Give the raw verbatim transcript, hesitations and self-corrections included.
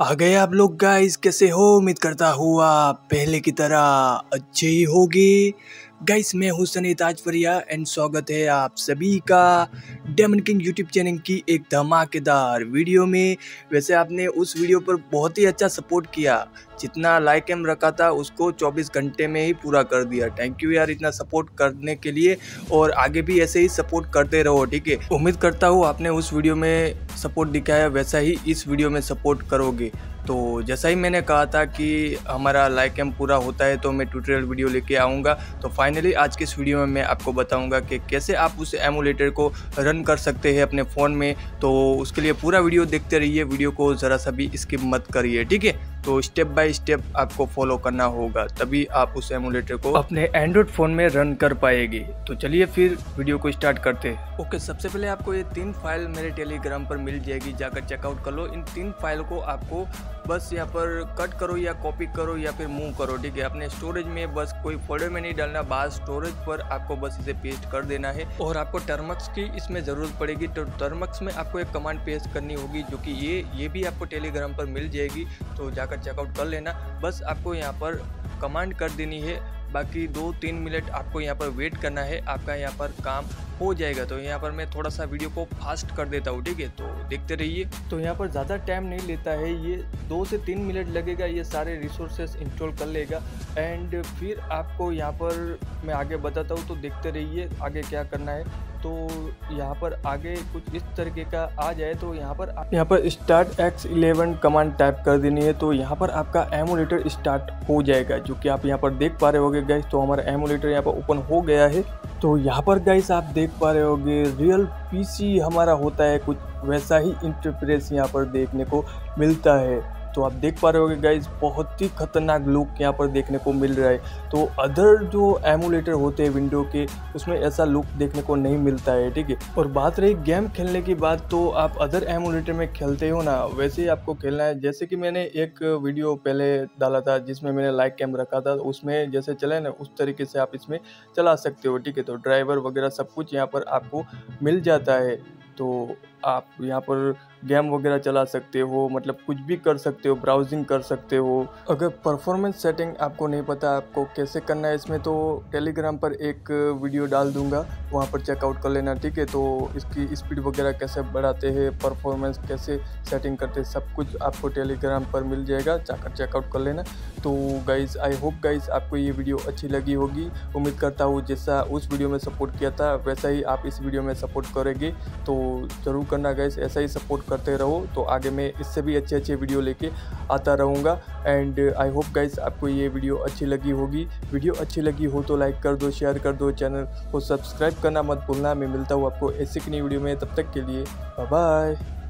आ गए आप लोग गाइस, कैसे हो? उम्मीद करता हूँ आप पहले की तरह अच्छे ही होगी। गाइस मैं हूँ सनी ताजफरिया एंड स्वागत है आप सभी का डेमन किंग यूट्यूब चैनल की एक धमाकेदार वीडियो में। वैसे आपने उस वीडियो पर बहुत ही अच्छा सपोर्ट किया, जितना लाइक एम रखा था उसको चौबीस घंटे में ही पूरा कर दिया। थैंक यू यार इतना सपोर्ट करने के लिए, और आगे भी ऐसे ही सपोर्ट करते रहो, ठीक है। उम्मीद करता हूँ आपने उस वीडियो में सपोर्ट दिखाया वैसा ही इस वीडियो में सपोर्ट करोगे। तो जैसा ही मैंने कहा था कि हमारा लाइक एम पूरा होता है तो मैं ट्यूटोरियल वीडियो लेके आऊँगा। तो फाइनली आज के इस वीडियो में मैं आपको बताऊंगा कि कैसे आप उस एमुलेटर को रन कर सकते हैं अपने फ़ोन में। तो उसके लिए पूरा वीडियो देखते रहिए, वीडियो को ज़रा सा भी स्किप मत करिए, ठीक है। तो स्टेप बाय स्टेप आपको फॉलो करना होगा, तभी आप उस एमुलेटर को अपने एंड्रॉयड फ़ोन में रन कर पाएंगे। तो चलिए फिर वीडियो को स्टार्ट करते हैं। ओके, सबसे पहले आपको ये तीन फाइल मेरे टेलीग्राम पर मिल जाएगी, जाकर चेकआउट कर लो। इन तीन फाइल को आपको बस यहाँ पर कट करो या कॉपी करो या फिर मूव करो, ठीक है। अपने स्टोरेज में बस कोई फोल्डर में नहीं डालना, बाहर स्टोरेज पर आपको बस इसे पेस्ट कर देना है। और आपको टर्मक्स की इसमें ज़रूरत पड़ेगी, तो टर्मक्स में आपको एक कमांड पेस्ट करनी होगी, जो कि ये ये भी आपको टेलीग्राम पर मिल जाएगी। तो जाकर चेकआउट कर लेना। बस आपको यहाँ पर कमांड कर देनी है, बाकी दो तीन मिनट आपको यहाँ पर वेट करना है, आपका यहाँ पर काम हो जाएगा। तो यहाँ पर मैं थोड़ा सा वीडियो को फास्ट कर देता हूँ, ठीक है। तो देखते रहिए। तो यहाँ पर ज़्यादा टाइम नहीं लेता है, ये दो से तीन मिनट लगेगा, ये सारे रिसोर्सेस इंस्टॉल कर लेगा। एंड फिर आपको यहाँ पर मैं आगे बताता हूँ, तो देखते रहिए आगे क्या करना है। तो यहाँ पर आगे कुछ इस तरीके का आ जाए तो यहाँ पर यहाँ पर start X eleven command type कर देनी है। तो यहाँ पर आपका एमुलेटर स्टार्ट हो जाएगा, जो कि आप यहाँ पर देख पा रहे होगे गाइस। तो हमारा एमुलेटर यहाँ पर ओपन हो गया है। तो यहाँ पर गाइस आप देख पा रहे होगे रियल पीसी हमारा होता है, कुछ वैसा ही इंटरफेस यहाँ पर देखने को मिलता है। तो आप देख पा रहे होगे गाइस, बहुत ही खतरनाक लुक यहाँ पर देखने को मिल रहा है। तो अदर जो एमुलेटर होते हैं विंडो के, उसमें ऐसा लुक देखने को नहीं मिलता है, ठीक है। और बात रही गेम खेलने की बात, तो आप अदर एमुलेटर में खेलते हो ना, वैसे ही आपको खेलना है। जैसे कि मैंने एक वीडियो पहले डाला था जिसमें मैंने लाइक कैम रखा था, उसमें जैसे चले ना उस तरीके से आप इसमें चला सकते हो, ठीक है। तो ड्राइवर वगैरह सब कुछ यहाँ पर आपको मिल जाता है। तो आप यहाँ पर गेम वगैरह चला सकते हो, मतलब कुछ भी कर सकते हो, ब्राउजिंग कर सकते हो। अगर परफॉर्मेंस सेटिंग आपको नहीं पता आपको कैसे करना है इसमें, तो टेलीग्राम पर एक वीडियो डाल दूंगा, वहाँ पर चेकआउट कर लेना, ठीक है। तो इसकी स्पीड वगैरह कैसे बढ़ाते हैं, परफॉर्मेंस कैसे सेटिंग करते हैं, सब कुछ आपको टेलीग्राम पर मिल जाएगा, जाकर चेकआउट कर लेना। तो गाइज़ आई होप गाइज़ आपको ये वीडियो अच्छी लगी होगी। उम्मीद करता हूँ जैसा उस वीडियो में सपोर्ट किया था वैसा ही आप इस वीडियो में सपोर्ट करेंगे। तो ज़रूर करना गाइज़, ऐसा ही सपोर्ट करते रहो, तो आगे मैं इससे भी अच्छे अच्छे वीडियो लेके आता रहूँगा। एंड आई होप गाइज़ आपको ये वीडियो अच्छी लगी होगी। वीडियो अच्छी लगी हो तो लाइक कर दो, शेयर कर दो, चैनल को सब्सक्राइब करना मत भूलना। मैं मिलता हूँ आपको ऐसी की नई वीडियो में, तब तक के लिए बाय बाय।